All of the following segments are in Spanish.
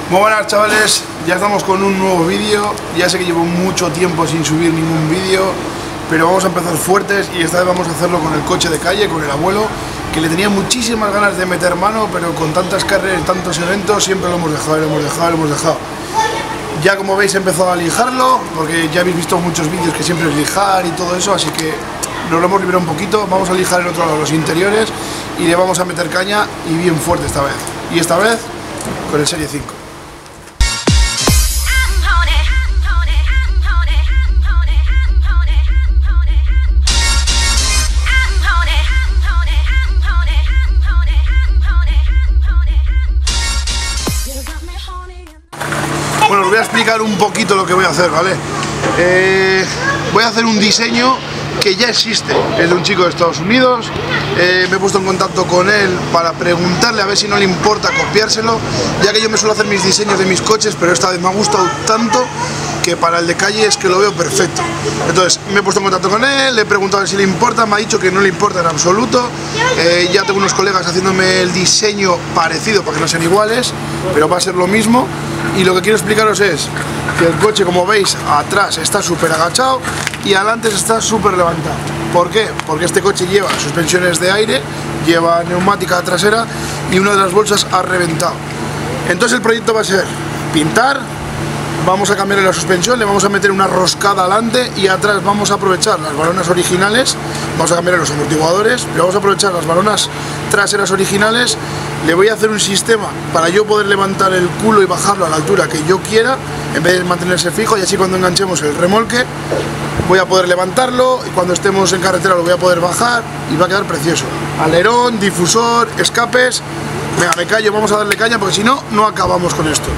Muy buenas chavales, ya estamos con un nuevo vídeo. Ya sé que llevo mucho tiempo sin subir ningún vídeo, pero vamos a empezar fuertes y esta vez vamos a hacerlo con el coche de calle, con el abuelo, que le tenía muchísimas ganas de meter mano, pero con tantas carreras, tantos eventos, siempre lo hemos dejado. Ya como veis he empezado a lijarlo, porque ya habéis visto muchos vídeos que siempre es lijar y todo eso, así que nos lo hemos liberado un poquito. Vamos a lijar el otro lado, los interiores, y le vamos a meter caña y bien fuerte esta vez. Y esta vez con el Serie 5. Bueno, os voy a explicar un poquito lo que voy a hacer, ¿vale? Voy a hacer un diseño que ya existe, es de un chico de Estados Unidos. Me he puesto en contacto con él para preguntarle a ver si no le importa copiárselo, ya que yo me suelo hacer mis diseños de mis coches, pero esta vez me ha gustado tanto que para el de calle es que lo veo perfecto. Entonces me he puesto en contacto con él, le he preguntado a ver si le importa, me ha dicho que no le importa en absoluto. Ya tengo unos colegas haciéndome el diseño parecido para que no sean iguales, pero va a ser lo mismo. Y lo que quiero explicaros es que el coche, como veis, atrás está súper agachado y adelante está súper levantado. ¿Por qué? Porque este coche lleva suspensiones de aire, lleva neumática trasera y una de las bolsas ha reventado. Entonces el proyecto va a ser pintar, vamos a cambiarle la suspensión, le vamos a meter una roscada adelante y atrás vamos a aprovechar las balonas originales, vamos a cambiar los amortiguadores, pero vamos a aprovechar las balonas traseras originales. Le voy a hacer un sistema para yo poder levantar el culo y bajarlo a la altura que yo quiera, en vez de mantenerse fijo, y así cuando enganchemos el remolque voy a poder levantarlo y cuando estemos en carretera lo voy a poder bajar y va a quedar precioso. Alerón, difusor, escapes. Venga, me callo, vamos a darle caña porque si no, no acabamos con esto.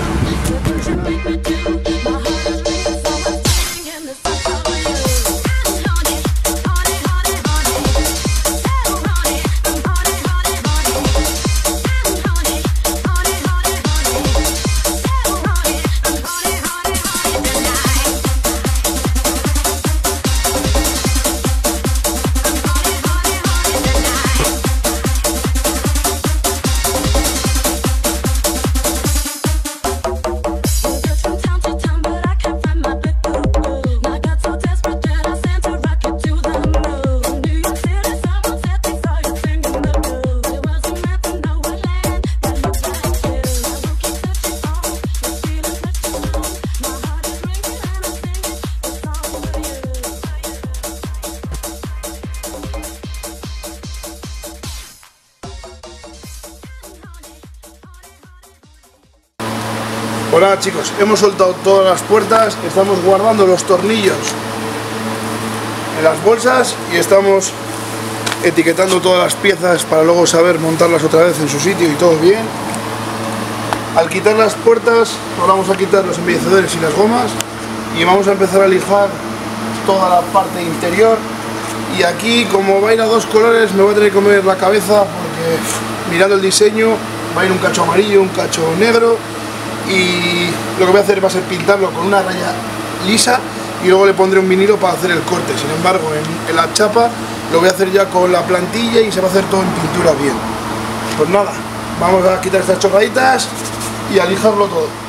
Hola chicos, hemos soltado todas las puertas, estamos guardando los tornillos en las bolsas y estamos etiquetando todas las piezas para luego saber montarlas otra vez en su sitio y todo bien. Al quitar las puertas, ahora vamos a quitar los embellecedores y las gomas y vamos a empezar a lijar toda la parte interior. Y aquí, como va a ir a dos colores, me voy a tener que comer la cabeza porque mirando el diseño va a ir un cacho amarillo, un cacho negro. Y lo que voy a hacer va a ser pintarlo con una raya lisa y luego le pondré un vinilo para hacer el corte. Sin embargo, en la chapa lo voy a hacer ya con la plantilla y se va a hacer todo en pintura bien. Pues nada, vamos a quitar estas chorraditas y a lijarlo todo.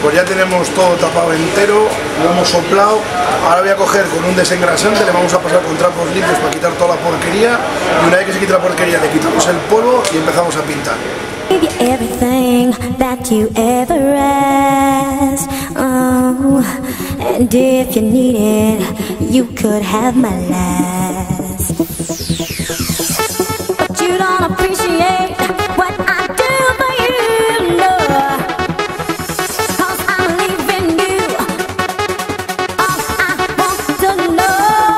pues ya tenemos todo tapado entero, lo hemos soplado. Ahora voy a coger con un desengrasante, le vamos a pasar con trapos limpios para quitar toda la porquería, y una vez que se quita la porquería le quitamos el polvo y empezamos a pintar. Everything that you ever asked, oh, and if you need it, you could have my last. But you don't appreciate what I do for you, no, 'cause I'm leaving you. All I want to know.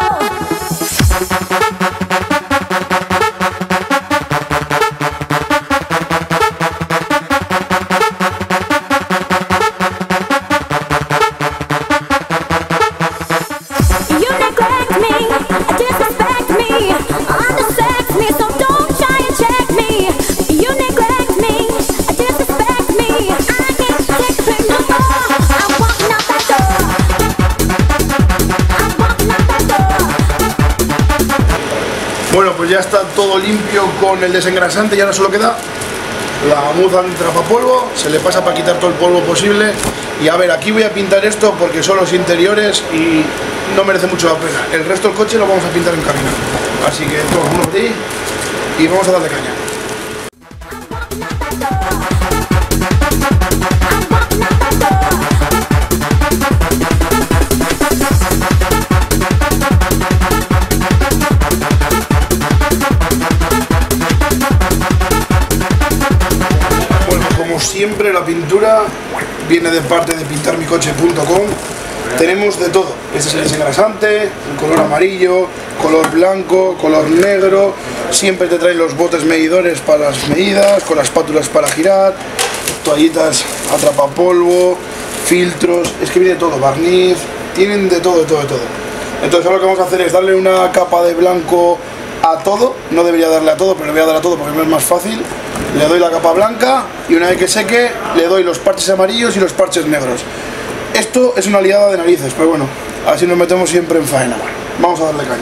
Bueno, pues ya está todo limpio con el desengrasante, ya no solo queda la muza de trapapolvo, se le pasa para quitar todo el polvo posible. Y a ver, aquí voy a pintar esto porque son los interiores y no merece mucho la pena. El resto del coche lo vamos a pintar en cabina. Así que todos unos de ahí y vamos a darle caña. Siempre la pintura viene de parte de pintarmicoche.com. Tenemos de todo. Este es el desengrasante, el color amarillo, color blanco, color negro. Siempre te traen los botes medidores para las medidas, con las espátulas para girar, toallitas atrapapolvo, filtros, es que viene de todo, barniz, tienen de todo, de todo, de todo. Entonces ahora lo que vamos a hacer es darle una capa de blanco a todo. No debería darle a todo, pero le voy a dar a todo porque me es más fácil. Le doy la capa blanca y una vez que seque le doy los parches amarillos y los parches negros. Esto es una liada de narices, pero bueno, así nos metemos siempre en faena. Vamos a darle caña.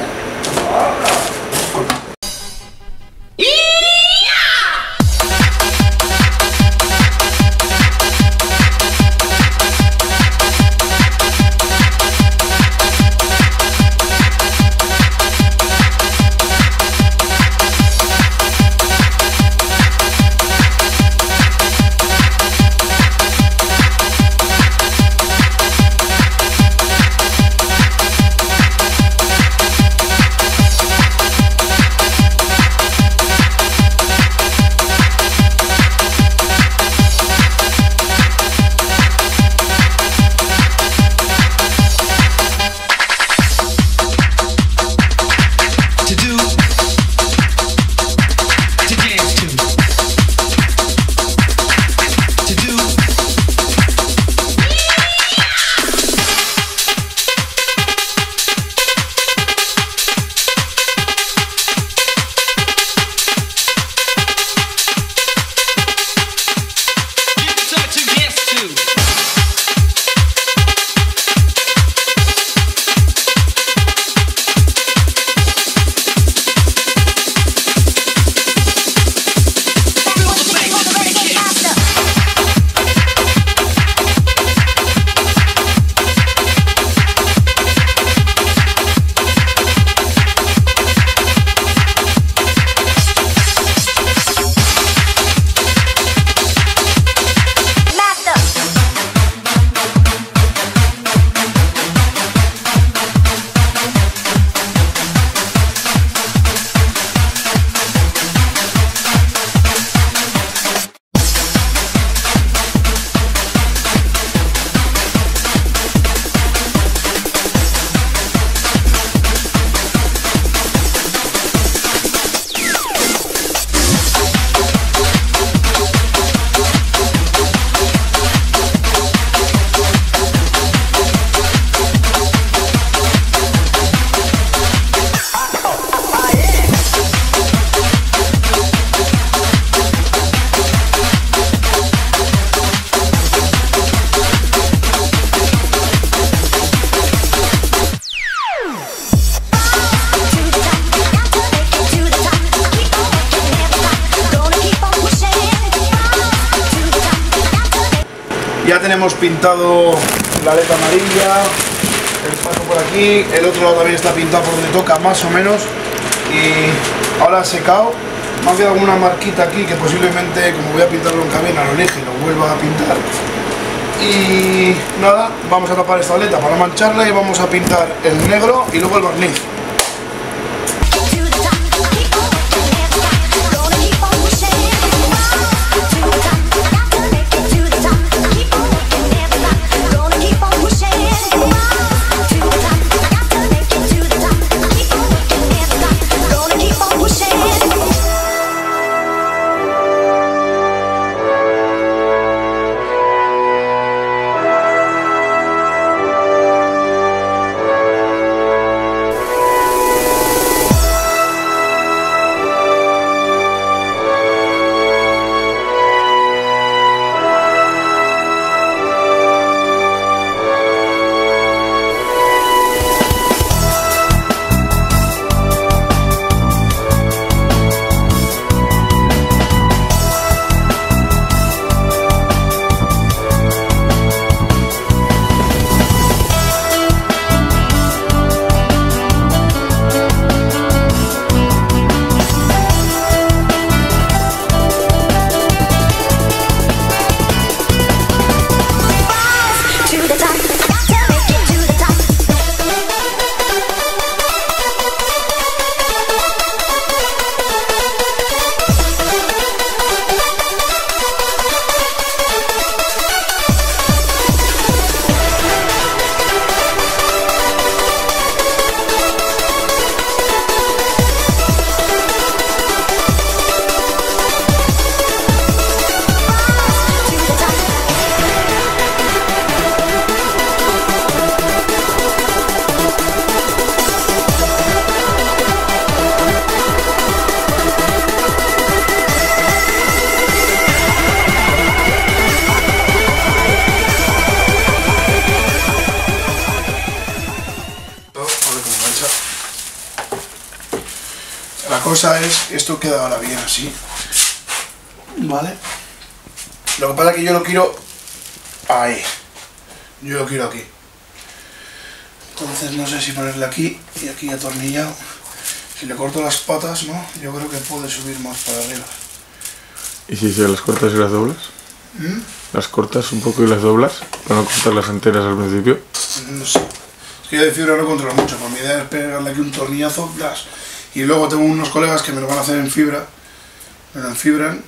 Ya tenemos pintado la aleta amarilla, el paso por aquí, el otro lado también está pintado por donde toca más o menos y ahora ha secado. Me ha quedado alguna marquita aquí que posiblemente, como voy a pintarlo en cabina, lo elige y lo vuelva a pintar. Y nada, vamos a tapar esta aleta para no mancharla y vamos a pintar el negro y luego el barniz. La cosa es, esto queda ahora bien así, ¿vale? Lo que pasa es que yo lo quiero ahí, yo lo quiero aquí. Entonces no sé si ponerle aquí y aquí atornillado. Si le corto las patas, ¿no? Yo creo que puede subir más para arriba. ¿Y si se las cortas y las doblas? ¿Las cortas un poco y las doblas? ¿Para no cortarlas enteras al principio? No sé. Es que yo de fibra no controlo mucho, pues mi idea es pegarle aquí un tornillazo, blas. Y luego tengo unos colegas que me lo van a hacer en fibra, me lo enfibran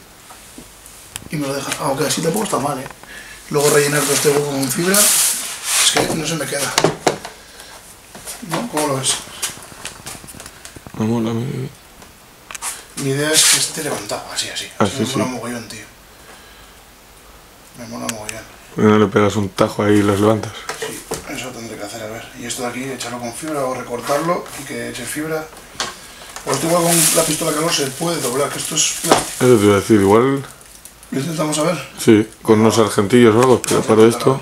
y me lo dejan. Aunque así tampoco está mal, ¿eh? Luego rellenar todo este hueco con fibra, es que no se me queda. ¿No? ¿Cómo lo ves? Me mola, mi idea es que esté levantado, así. Así, me mola mogollón, tío. Me mola mogollón. ¿Por qué no le pegas un tajo ahí y los levantas? Sí, eso tendré que hacer, a ver. Y esto de aquí, echarlo con fibra o recortarlo y que eche fibra. Pues esto igual con la pistola calor se puede doblar, que esto es plástico. Eso te iba a decir, igual... ¿Lo intentamos a ver? Sí, con unos argentillos o algo, pero para esto...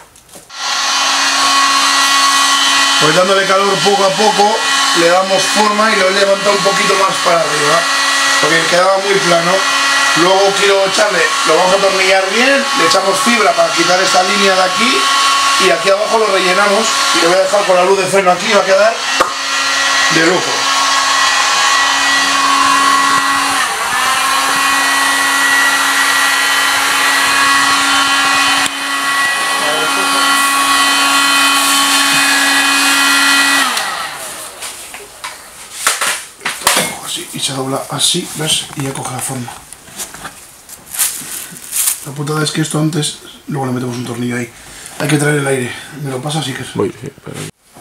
Pues dándole calor poco a poco, le damos forma y lo he levantado un poquito más para arriba, porque quedaba muy plano. Luego quiero echarle, lo vamos a atornillar bien, le echamos fibra para quitar esta línea de aquí y aquí abajo lo rellenamos y lo voy a dejar con la luz de freno aquí y va a quedar de lujo. Así, y se dobla así, ¿ves? Y ya coge la forma. La putada es que esto antes, luego le metemos un tornillo ahí. Hay que traer el aire. ¿Me lo pasa? Sí que es. Voy, sí, pero...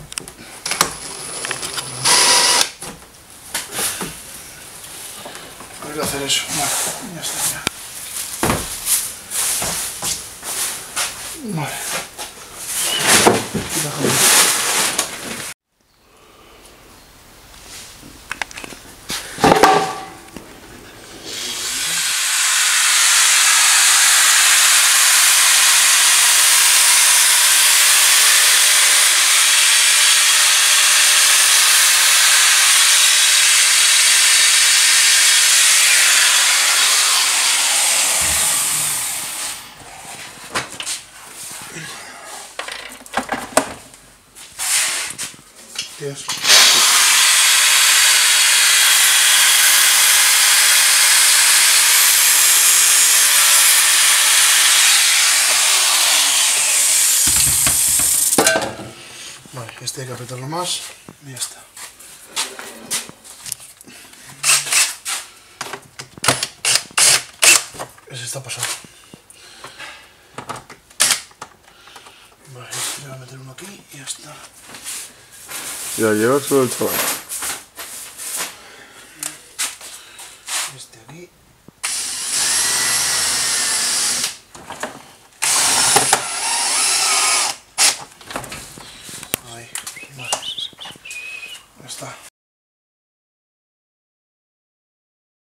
Hay que hacer eso. Vale, ya está, ya. Vale. Gracias. Vale, este hay que apretarlo más y ya está. Ese está pasado. Vale, le voy a meter uno aquí y ya está. Ya lleva solo el chaval. Este aquí. Ahí, vale. Ya está.